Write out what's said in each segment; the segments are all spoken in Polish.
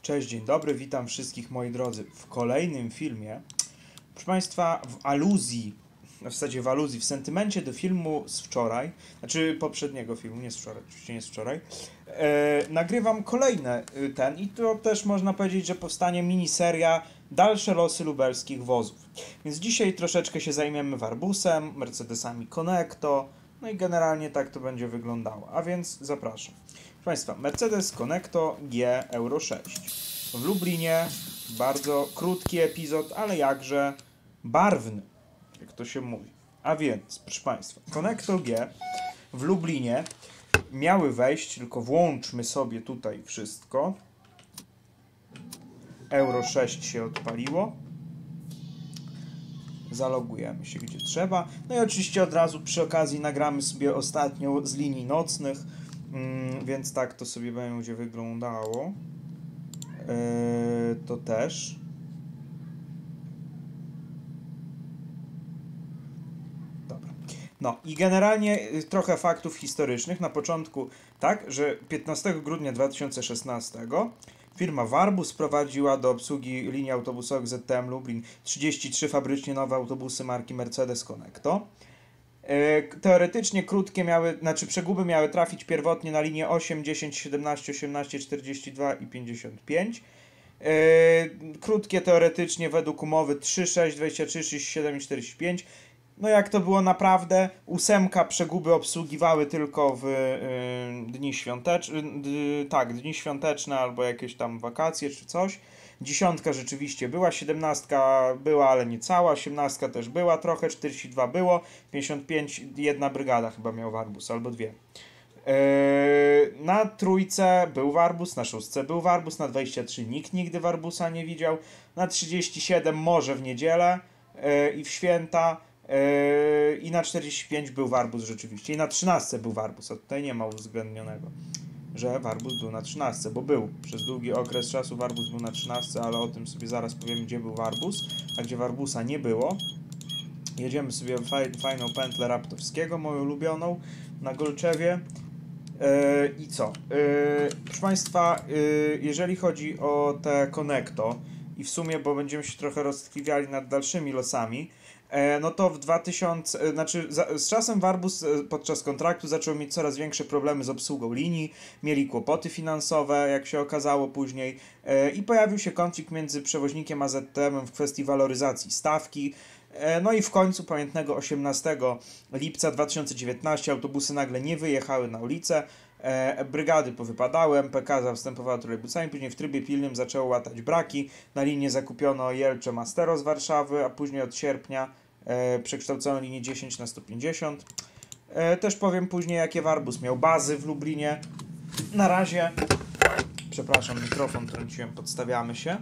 Cześć, dzień dobry, witam wszystkich moi drodzy w kolejnym filmie. Proszę Państwa, w aluzji, w zasadzie w aluzji, w sentymencie do filmu z wczoraj, znaczy poprzedniego filmu, nie z wczoraj, oczywiście nie z wczoraj, nagrywam kolejne i to też można powiedzieć, że powstanie miniseria Dalsze losy lubelskich wozów. Więc dzisiaj troszeczkę się zajmiemy Warbusem, Mercedesami Conecto, no i generalnie tak to będzie wyglądało, a więc zapraszam. Proszę Państwa, Mercedes Conecto G Euro 6. W Lublinie bardzo krótki epizod, ale jakże barwny, jak to się mówi. A więc, proszę Państwa, Conecto G w Lublinie miały wejść, tylko włączmy sobie tutaj wszystko. Euro 6 się odpaliło. Zalogujemy się gdzie trzeba. No i oczywiście od razu przy okazji nagramy sobie ostatnią z linii nocnych, więc tak to sobie będzie wyglądało. To też. Dobra. No i generalnie trochę faktów historycznych. Na początku tak, że 15 grudnia 2016 firma Warbus prowadziła do obsługi linii autobusowych ZTM Lublin 33 fabrycznie nowe autobusy marki Mercedes Conecto. Teoretycznie krótkie przeguby miały trafić pierwotnie na linie 8, 10, 17, 18, 42 i 55. Krótkie teoretycznie według umowy 3, 6, 23, 37 i 45. No jak to było naprawdę, 8 przeguby obsługiwały tylko w dni świąteczne, dni świąteczne albo jakieś tam wakacje czy coś. 10 rzeczywiście była, 17 była, ale nie cała, 18 też była trochę, 42 było, 55 jedna brygada chyba miał Warbus, albo dwie. Na trójce był Warbus, na szóstce był Warbus, na 23 nikt nigdy Warbusa nie widział, na 37 może w niedzielę i w święta, i na 45 był Warbus rzeczywiście, i na 13 był Warbus, a tutaj nie ma uwzględnionego, że Warbus był na 13, bo był przez długi okres czasu Warbus był na 13, ale o tym sobie zaraz powiem, gdzie był Warbus, a gdzie Warbusa nie było. Jedziemy sobie w fajną pętlę Raptowskiego, moją ulubioną, na Golczewie. I co? Proszę Państwa, jeżeli chodzi o te Conecto i w sumie, bo będziemy się trochę roztkliwiali nad dalszymi losami, no to z czasem Warbus podczas kontraktu zaczął mieć coraz większe problemy z obsługą linii, mieli kłopoty finansowe, jak się okazało później, i pojawił się konflikt między przewoźnikiem a ZTM w kwestii waloryzacji stawki. No i w końcu pamiętnego 18 lipca 2019 autobusy nagle nie wyjechały na ulicę, brygady powypadały, MPK zastępowała trolejbusami, później w trybie pilnym zaczęło łatać braki, na linię zakupiono Jelcze Mastero z Warszawy, a później od sierpnia przekształcono linię 10 na 150. Też powiem później, jakie Warbus miał bazy w Lublinie. Na razie, przepraszam, mikrofon trąciłem, podstawiamy się.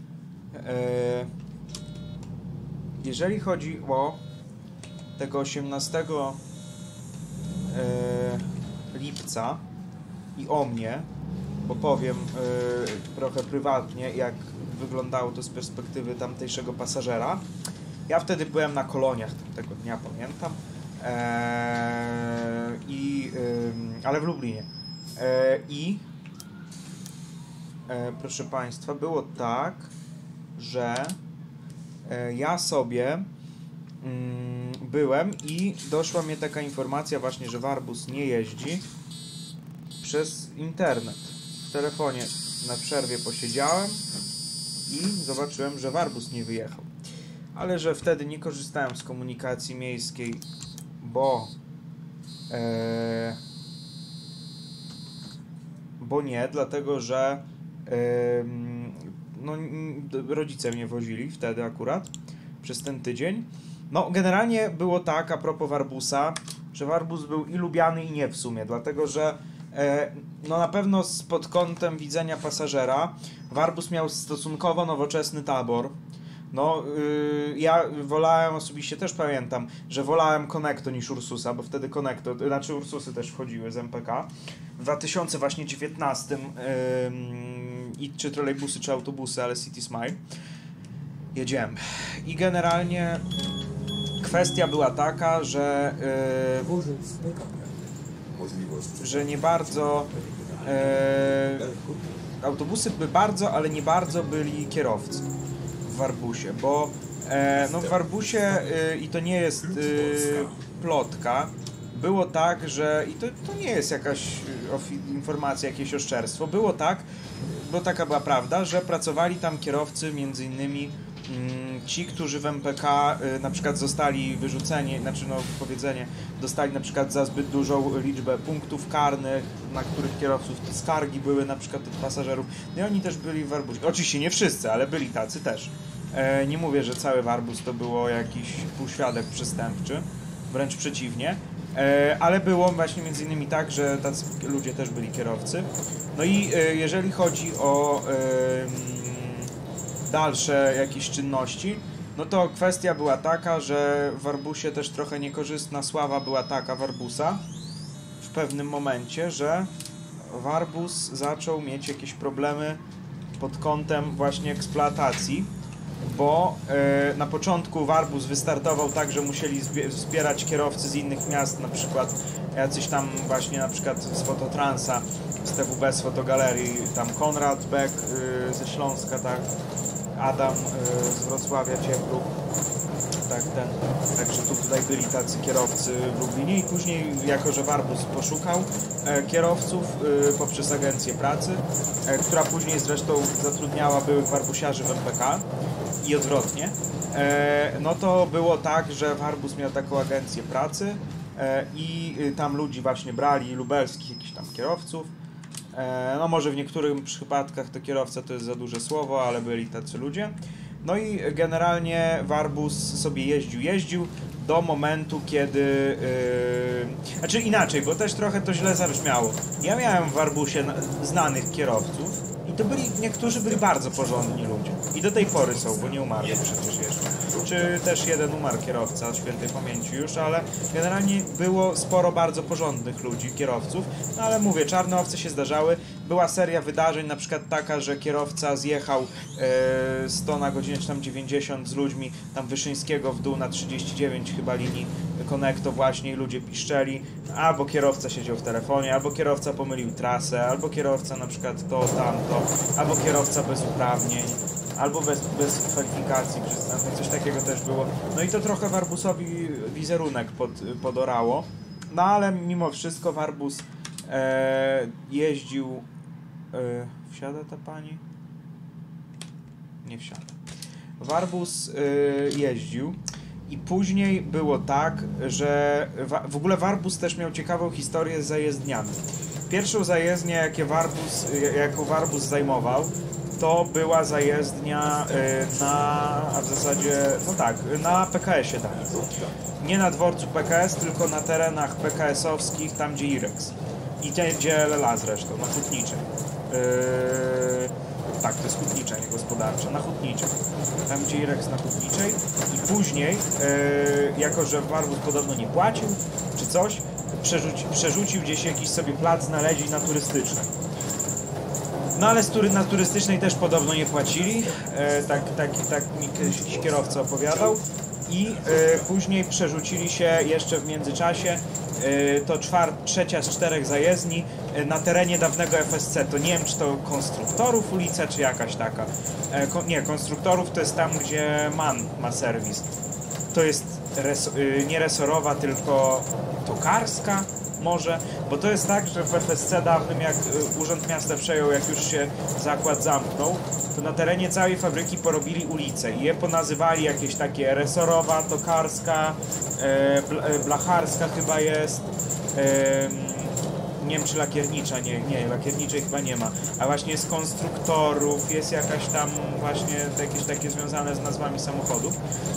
Jeżeli chodzi o tego 18 lipca i o mnie, bo powiem trochę prywatnie, jak wyglądało to z perspektywy tamtejszego pasażera. Ja wtedy byłem na koloniach, tego dnia pamiętam, ale w Lublinie. Proszę Państwa, było tak, że ja sobie byłem i doszła mnie taka informacja właśnie, że Warbus nie jeździ przez internet. W telefonie na przerwie posiedziałem i zobaczyłem, że Warbus nie wyjechał. Ale że wtedy nie korzystałem z komunikacji miejskiej, dlatego że rodzice mnie wozili wtedy akurat przez ten tydzień. No generalnie było tak, a propos Warbusa, że Warbus był i lubiany, i nie w sumie, dlatego że no na pewno pod kątem widzenia pasażera Warbus miał stosunkowo nowoczesny tabor. No ja wolałem, osobiście też pamiętam, że wolałem Conecto niż Ursusa, bo wtedy Ursusy też wchodziły z MPK. W 2019 czy trolejbusy, czy autobusy, ale City Smile. Jedziemy. I generalnie kwestia była taka, że nie bardzo autobusy by bardzo, ale nie bardzo byli kierowcy w Warbusie, bo no w Warbusie i to nie jest plotka, było tak, że i to nie jest jakaś informacja, jakieś oszczerstwo, było tak, bo taka była prawda, że pracowali tam kierowcy między innymi ci, którzy w MPK na przykład zostali wyrzuceni, znaczy no powiedzenie, dostali na przykład za zbyt dużą liczbę punktów karnych, na których kierowców skargi były na przykład od pasażerów. No i oni też byli w Warbusie. Oczywiście nie wszyscy, ale byli tacy też. Nie mówię, że cały Warbus to było jakiś półświadek przestępczy, wręcz przeciwnie. Ale było właśnie między innymi tak, że tacy ludzie też byli kierowcy. No i jeżeli chodzi o dalsze jakieś czynności, no to kwestia była taka, że w Warbusie też trochę niekorzystna sława była taka Warbusa w pewnym momencie, że Warbus zaczął mieć jakieś problemy pod kątem właśnie eksploatacji, bo na początku Warbus wystartował tak, że musieli zbierać kierowcy z innych miast, na przykład jacyś tam właśnie na przykład z Fototransa, z TWB, z Fotogalerii, tam Konrad Beck ze Śląska, tak, Adam z Wrocławia, Ciepluk, tak, także tutaj byli tacy kierowcy w Lublinie i później, jako że Warbus poszukał kierowców poprzez agencję pracy, która później zresztą zatrudniała byłych warbusiarzy w MPK i odwrotnie, no to było tak, że Warbus miał taką agencję pracy i tam ludzi właśnie brali, lubelskich jakichś tam kierowców. No może w niektórych przypadkach to kierowca to jest za duże słowo, ale byli tacy ludzie. No i generalnie Warbus sobie jeździł do momentu, kiedy... Znaczy inaczej, bo też trochę to źle zabrzmiało. Ja miałem w Warbusie znanych kierowców i to niektórzy byli bardzo porządni ludzie. I do tej pory są, bo nie umarli przecież jeszcze. Czy też jeden umarł kierowca świętej pamięci już, ale generalnie było sporo bardzo porządnych ludzi, kierowców. No ale mówię, czarne owce się zdarzały. Była seria wydarzeń, na przykład taka, że kierowca zjechał 100 na godzinę, czy tam 90 z ludźmi, tam Wyszyńskiego w dół na 39 chyba linii Konekto właśnie i ludzie piszczeli, albo kierowca siedział w telefonie, albo kierowca pomylił trasę, albo kierowca na przykład to, tamto, albo kierowca bez uprawnień, albo bez kwalifikacji przystępnej, coś takiego też było. No i to trochę Warbusowi wizerunek podorało, no ale mimo wszystko Warbus jeździł... wsiada ta pani? Nie wsiada. Warbus jeździł i później było tak, że w ogóle Warbus też miał ciekawą historię z zajezdniami. Pierwszą zajezdnię, jaką Warbus zajmował, to była zajezdnia a w zasadzie, no tak, na PKS-ie tam. Nie na dworcu PKS, tylko na terenach PKS-owskich, tam gdzie Irex. I gdzie Lela zresztą, na Hutniczej. Tak, to jest Hutnicza, nie gospodarcza, na Hutniczej. Tam gdzie Irex na Hutniczej. I później, jako że Warbus podobno nie płacił, czy coś, przerzucił gdzieś jakiś sobie plac znaleźli na turystycznej. No ale na turystycznej też podobno nie płacili, tak mi jakiś kierowca opowiadał. I później przerzucili się jeszcze w międzyczasie, to trzecia z 4 zajezdni na terenie dawnego FSC. To nie wiem, czy to Konstruktorów ulica, czy jakaś taka. Nie, Konstruktorów to jest tam, gdzie MAN ma serwis. To jest nie resorowa, tylko tokarska może, bo to jest tak, że w FSC dawnym, jak Urząd Miasta przejął, jak już się zakład zamknął, to na terenie całej fabryki porobili ulice i je ponazywali jakieś takie resorowa, tokarska, blacharska chyba jest, nie wiem czy lakiernicza, nie, lakierniczej chyba nie ma, a właśnie z Konstruktorów, jest jakaś tam właśnie jakieś takie związane z nazwami samochodów.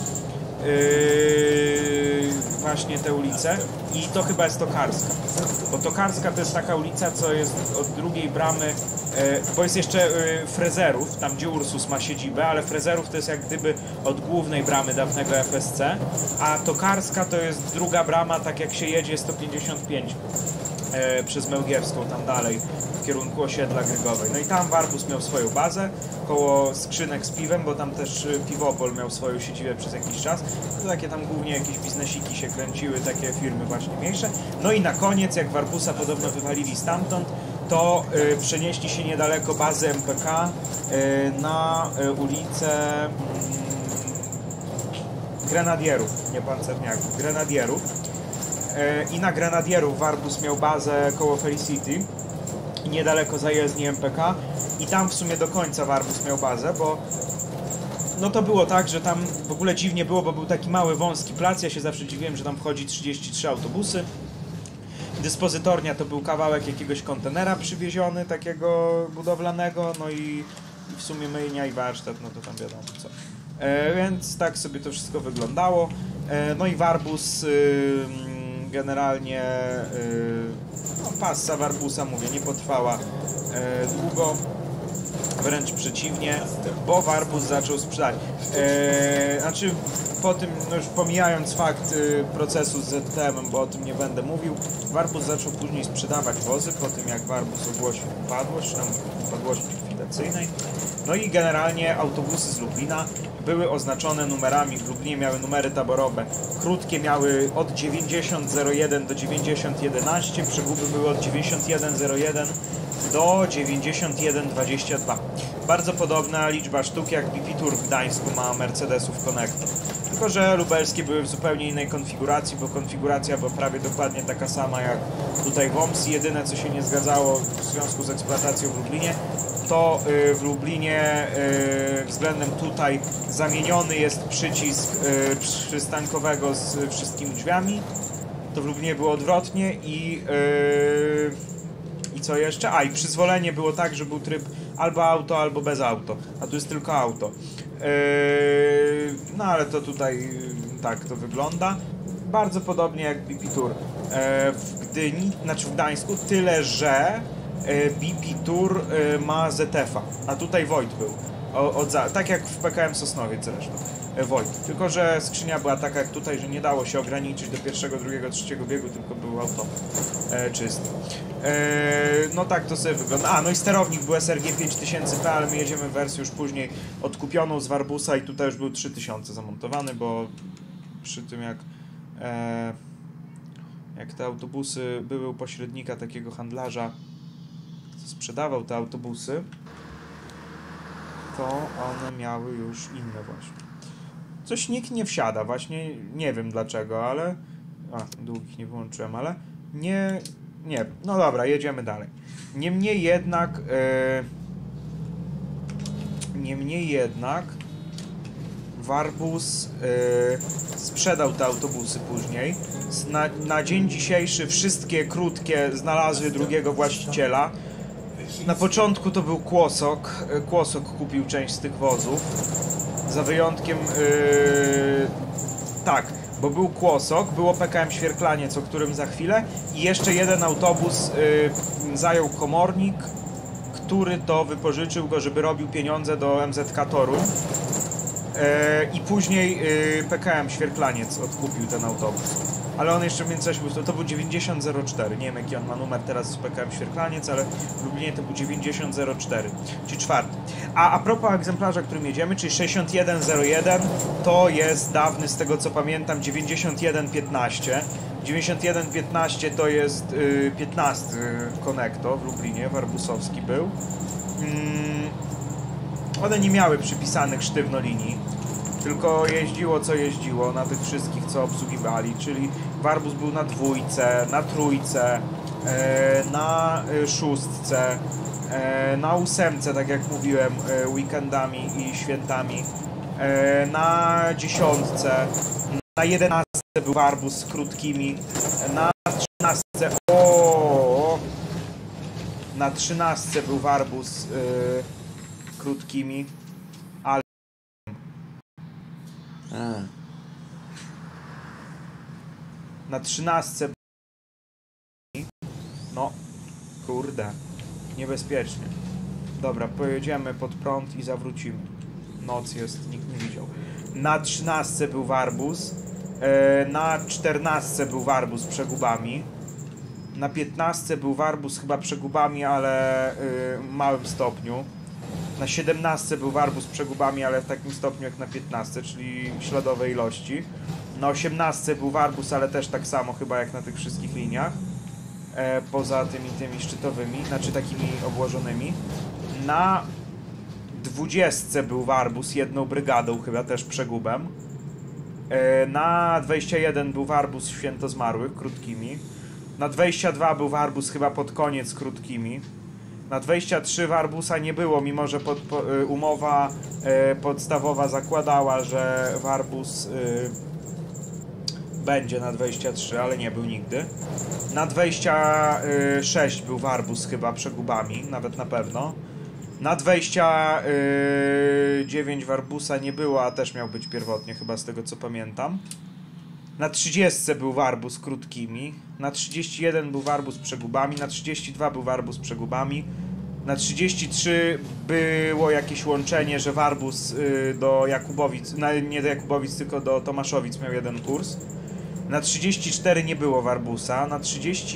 Właśnie te ulice i to chyba jest Tokarska, bo Tokarska to jest taka ulica, co jest od drugiej bramy, bo jest jeszcze Frezerów, tam gdzie Ursus ma siedzibę, ale Frezerów to jest jak gdyby od głównej bramy dawnego FSC, a Tokarska to jest druga brama, tak jak się jedzie 155 przez Mełgiewską tam dalej w kierunku osiedla Grygowej. No i tam Warbus miał swoją bazę koło skrzynek z piwem, bo tam też Piwopol miał swoją siedzibę przez jakiś czas. To takie tam głównie jakieś biznesiki się kręciły, takie firmy właśnie mniejsze. No i na koniec, jak Warbusa podobno wywalili stamtąd, to przenieśli się niedaleko bazy MPK na ulicę Grenadierów, nie pancerniaków, Grenadierów. I na Grenadierów Warbus miał bazę koło Felicity, niedaleko zajezdni MPK, i tam w sumie do końca Warbus miał bazę, bo no to było tak, że tam w ogóle dziwnie było, bo był taki mały, wąski plac, ja się zawsze dziwiłem, że tam wchodzi 33 autobusy. Dyspozytornia to był kawałek jakiegoś kontenera przywieziony, takiego budowlanego, no i w sumie myjnia i warsztat, no to tam wiadomo co. Więc tak sobie to wszystko wyglądało. No i Warbus generalnie, no, passa Warbusa, mówię, nie potrwała długo, wręcz przeciwnie, bo Warbus zaczął sprzedać. Znaczy, po tym, no już pomijając fakt procesu z ZTM-em, bo o tym nie będę mówił, Warbus zaczął później sprzedawać wozy, po tym jak Warbus ogłosił upadłość, czy tam upadłości likwidacyjnej. No i generalnie autobusy z Lublina były oznaczone numerami. W Lublinie miały numery taborowe. Krótkie miały od 9001 do 9011, przeguby były od 9101 do 9122. Bardzo podobna liczba sztuk jak BP Tour w Gdańsku ma Mercedesów Connector. Tylko że lubelskie były w zupełnie innej konfiguracji, bo konfiguracja była prawie dokładnie taka sama jak tutaj w OMSI. Jedyne co się nie zgadzało w związku z eksploatacją w Lublinie, to w Lublinie względem tutaj zamieniony jest przycisk przystankowego z wszystkimi drzwiami. To w Lublinie było odwrotnie i co jeszcze? A, i przyzwolenie było tak, że był tryb albo auto, albo bez auto, a tu jest tylko auto. No ale to tutaj tak to wygląda. Bardzo podobnie jak BP Tour w Gdyni, znaczy w Gdańsku, tyle że BP Tour ma ZF-a, a tutaj Wojt był. Tak jak w PKM Sosnowiec zresztą. Wojt. Tylko że skrzynia była taka jak tutaj, że nie dało się ograniczyć do pierwszego, drugiego, trzeciego biegu, tylko był automat czysty. No tak to sobie wygląda. A, no i sterownik był SRG 5000P, ale my jedziemy w wersję już później odkupioną z Warbusa i tutaj już był 3000 zamontowany, bo przy tym jak te autobusy były u pośrednika, takiego handlarza, co sprzedawał te autobusy, to one miały już inne właśnie. Coś nikt nie wsiada, właśnie nie wiem dlaczego, ale... długich nie wyłączyłem, ale nie... No dobra, jedziemy dalej. Niemniej jednak Warbus sprzedał te autobusy później. Na dzień dzisiejszy wszystkie krótkie znalazły drugiego właściciela. Na początku to był Kłosok. Kłosok kupił część z tych wozów. Za wyjątkiem... tak, bo był Kłosok, było PKM Świerklaniec, o którym za chwilę, i jeszcze jeden autobus zajął komornik, który to wypożyczył go, żeby robił pieniądze do MZK Toruń. I później PKM Świerklaniec odkupił ten autobus. Ale on jeszcze w międzyczasie był, to był 9004, nie wiem jaki on ma numer teraz z PKM Świerklaniec, ale w Lublinie to był 9004, czyli czwarty. A propos egzemplarza, którym jedziemy, czyli 6101, to jest dawny, z tego co pamiętam, 9115. 9115 to jest 15 Konekto w Lublinie, warbusowski był. One nie miały przypisanych sztywno linii, tylko jeździło co jeździło na tych wszystkich, co obsługiwali, czyli Warbus był na dwójce, na trójce, na szóstce, na ósemce, tak jak mówiłem, weekendami i świętami, na dziesiątce, na 11 był Warbus z krótkimi, na 13 na 13 był Warbus krótkimi, ale na 13 no kurde, niebezpiecznie. Dobra, pojedziemy pod prąd i zawrócimy. Noc jest, nikt nie widział. Na 13 był Warbus, na 14 był Warbus z przegubami, na 15 był Warbus chyba przegubami, ale w małym stopniu. Na 17 był Warbus z przegubami, ale w takim stopniu jak na 15, czyli śladowej ilości. Na 18 był Warbus, ale też tak samo chyba jak na tych wszystkich liniach. poza tymi szczytowymi, znaczy takimi obłożonymi. Na 20 był Warbus jedną brygadą, chyba też przegubem. Na 21 był Warbus świętozmarłych, krótkimi. Na 22 był Warbus chyba pod koniec krótkimi. Na 23 Warbusa nie było, mimo że umowa podstawowa zakładała, że Warbus będzie na 23, ale nie był nigdy. Na 26 był Warbus chyba przegubami, nawet na pewno. Na 29 Warbusa nie było, a też miał być pierwotnie, chyba z tego co pamiętam. Na 30 był Warbus krótkimi. Na 31 był Warbus przegubami. Na 32 był Warbus przegubami. Na 33 było jakieś łączenie, że Warbus do Jakubowic, nie do Jakubowic, tylko do Tomaszowic miał jeden kurs. Na 34 nie było Warbusa. Na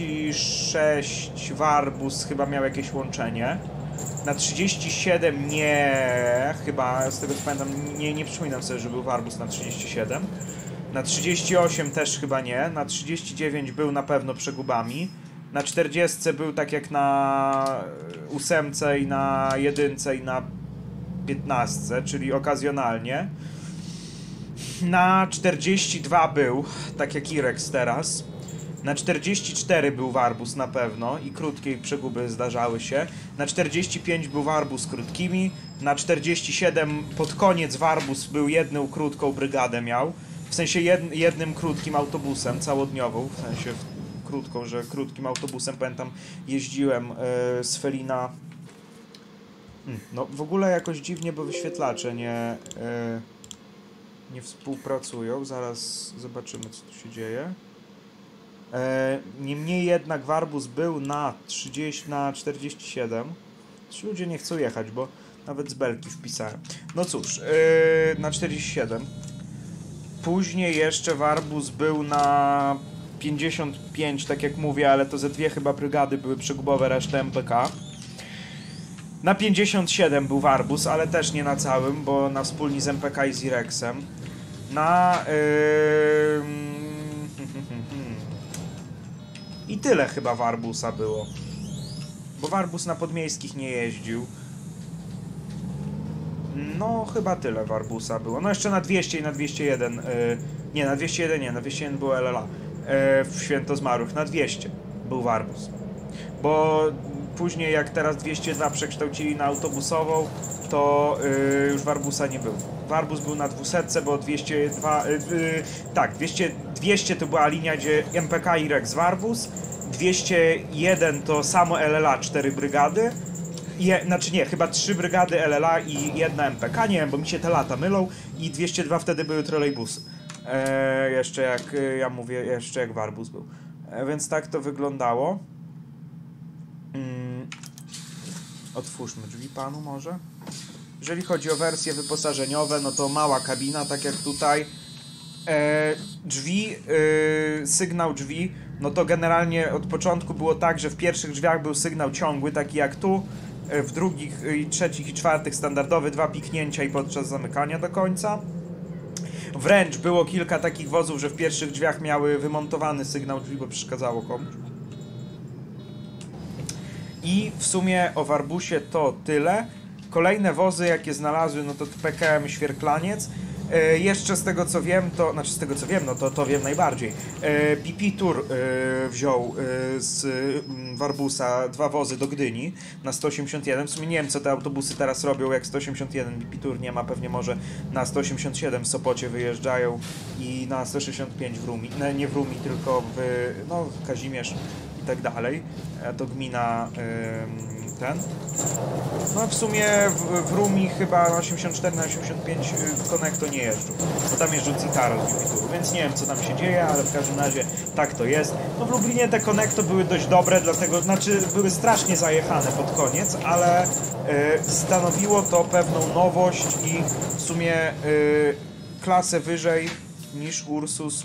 36 Warbus chyba miał jakieś łączenie. Na 37 nie, chyba z tego co pamiętam, nie przypominam sobie, że był Warbus na 37. Na 38 też chyba nie. Na 39 był na pewno przegubami. Na 40 był tak jak na 8 i na 1 i na 15, czyli okazjonalnie. Na 42 był, tak jak Irex teraz. Na 44 był Warbus na pewno i krótkie przeguby zdarzały się. Na 45 był Warbus krótkimi. Na 47 pod koniec Warbus był jedną krótką brygadę miał. W sensie jednym krótkim autobusem, całodniową, w sensie krótką, że krótkim autobusem, pamiętam, jeździłem z Felina. No w ogóle jakoś dziwnie, bo wyświetlacze nie współpracują. Zaraz zobaczymy, co tu się dzieje. Niemniej jednak Warbus był na 47. Ci ludzie nie chcą jechać, bo nawet z belki wpisałem. No cóż, na 47. Później jeszcze Warbus był na 55, tak jak mówię, ale to ze dwie chyba brygady były przegubowe, resztę MPK. Na 57 był Warbus, ale też nie na całym, bo na wspólni z MPK i z Irexem. Na... I tyle chyba Warbusa było. Bo Warbus na podmiejskich nie jeździł. No, chyba tyle Warbusa było. No jeszcze na 200 i na 201. Nie, na 201 nie, na 201 było LLA. W Świętozmarłych. Na 200 był Warbus. Bo później jak teraz 202 przekształcili na autobusową, to już Warbusa nie było. Warbus był na 200, bo 202... tak, 200 to była linia, gdzie MPK i Rex Warbus. 201 to samo LLA, 4 brygady. Znaczy nie, chyba 3 brygady LLA i jedna MPK, nie wiem, bo mi się te lata mylą. I 202 wtedy były trolejbusy. Jeszcze jak ja mówię, jeszcze jak Warbus był. Więc tak to wyglądało. Otwórzmy drzwi panu może. Jeżeli chodzi o wersje wyposażeniowe, no to mała kabina, tak jak tutaj. Drzwi, sygnał drzwi, no to generalnie od początku było tak, że w pierwszych drzwiach był sygnał ciągły, taki jak tu. W drugich, trzecich i czwartych standardowy, 2 piknięcia i podczas zamykania do końca. Wręcz było kilka takich wozów, że w pierwszych drzwiach miały wymontowany sygnał drzwi, bo przeszkadzało komuś. I w sumie o Warbusie to tyle. Kolejne wozy, jakie znalazły, no to PKM Świerklaniec. Jeszcze z tego co wiem, to znaczy z tego co wiem, no to wiem najbardziej. BP Tour wziął z Warbusa 2 wozy do Gdyni na 181. W sumie nie wiem, co te autobusy teraz robią, jak 181 BP Tour nie ma, pewnie może na 187 w Sopocie wyjeżdżają i na 165 w Rumi, nie w Rumi, tylko w Kazimierz i tak dalej. To gmina No w sumie w Rumi chyba na 84, na 85 Connecto nie jeżdżą, bo tam jeżdżą Citaro z Jupiteru, więc nie wiem co tam się dzieje, ale w każdym razie tak to jest. No w Lublinie te Connecto były dość dobre, dlatego, znaczy były strasznie zajechane pod koniec, ale stanowiło to pewną nowość i w sumie klasę wyżej niż Ursus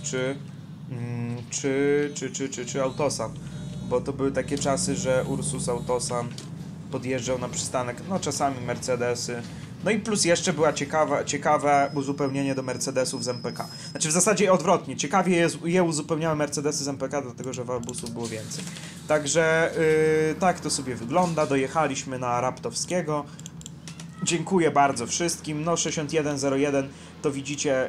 czy Autosan, bo to były takie czasy, że Ursus, Autosan podjeżdżał na przystanek, no czasami Mercedesy, No i plus jeszcze była ciekawe uzupełnienie do Mercedesów z MPK. Znaczy w zasadzie odwrotnie, ciekawie je uzupełniały Mercedesy z MPK, dlatego że warbusów było więcej. Także tak to sobie wygląda, dojechaliśmy na Raptowskiego. Dziękuję bardzo wszystkim. No 6101 to widzicie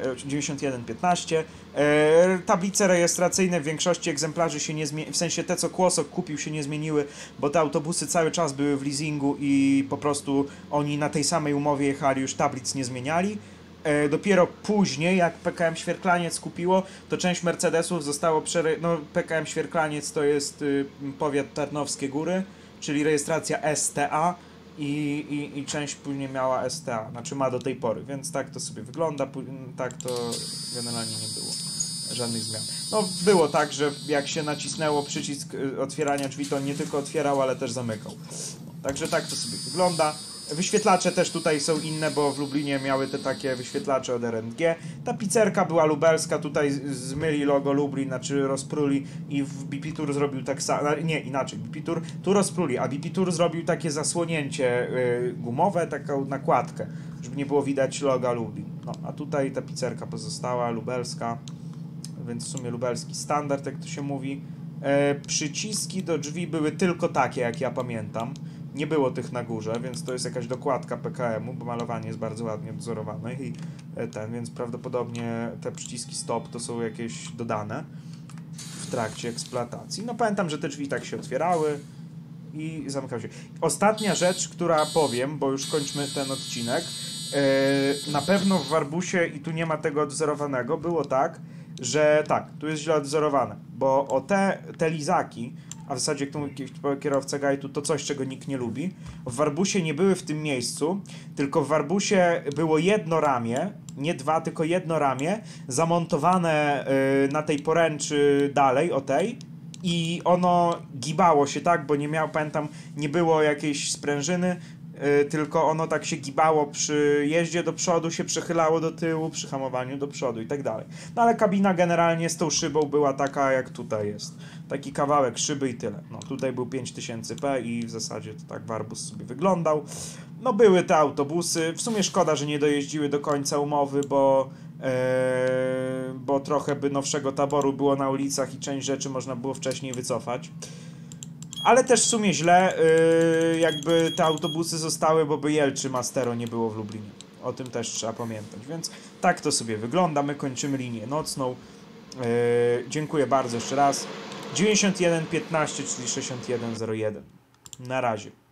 9115. Tablice rejestracyjne w większości egzemplarzy się nie zmieniły, w sensie te co Kłosok kupił się nie zmieniły, bo te autobusy cały czas były w leasingu i po prostu oni na tej samej umowie jechali, już tablic nie zmieniali. Dopiero później, jak PKM Świerklaniec kupiło, to część Mercedesów zostało no PKM Świerklaniec to jest powiat Tarnowskie Góry, czyli rejestracja STA. I część później miała STA, znaczy ma do tej pory, więc tak to sobie wygląda, tak to generalnie nie było żadnych zmian. No było tak, że jak się nacisnęło przycisk otwierania drzwi, to on nie tylko otwierał, ale też zamykał. Także tak to sobie wygląda. Wyświetlacze też tutaj są inne, bo w Lublinie miały te takie wyświetlacze od RNG. Ta pizzerka była lubelska, tutaj zmyli logo Lublin, znaczy rozpruli i w BP Tour zrobił tak samo, nie inaczej, BP Tour, tu rozpruli, a BP Tour zrobił takie zasłonięcie gumowe, taką nakładkę, żeby nie było widać loga Lublin. No, a tutaj ta pizzerka pozostała, lubelska, więc w sumie lubelski standard, jak to się mówi. Przyciski do drzwi były tylko takie, jak ja pamiętam. Nie było tych na górze, więc to jest jakaś dokładka PKM-u, bo malowanie jest bardzo ładnie wzorowane i więc prawdopodobnie te przyciski stop to są jakieś dodane w trakcie eksploatacji. No pamiętam, że te drzwi tak się otwierały i zamykały się. Ostatnia rzecz, która powiem, bo już kończmy ten odcinek, na pewno w Warbusie, i tu nie ma tego odwzorowanego, było tak, że tak, tu jest źle odwzorowane, bo o te lizaki, a w zasadzie jak tu mówi kierowca guide'u, to coś, czego nikt nie lubi. W Warbusie nie były w tym miejscu, tylko w Warbusie było jedno ramię, nie dwa, tylko jedno ramię, zamontowane na tej poręczy dalej, o tej, i ono gibało się tak, bo nie miał, pamiętam, nie było jakiejś sprężyny, tylko ono tak się gibało przy jeździe do przodu, się przechylało do tyłu, przy hamowaniu do przodu i tak dalej. No ale kabina generalnie z tą szybą była taka, jak tutaj jest. Taki kawałek szyby i tyle. No tutaj był 5000P i w zasadzie to tak Warbus sobie wyglądał. No były te autobusy. W sumie szkoda, że nie dojeździły do końca umowy, bo trochę by nowszego taboru było na ulicach i część rzeczy można było wcześniej wycofać. Ale też w sumie źle, jakby te autobusy zostały, bo by Jelczy Mastero nie było w Lublinie. O tym też trzeba pamiętać. Więc tak to sobie wygląda. My kończymy linię nocną. Dziękuję bardzo jeszcze raz. 9115, czyli 6101. Na razie.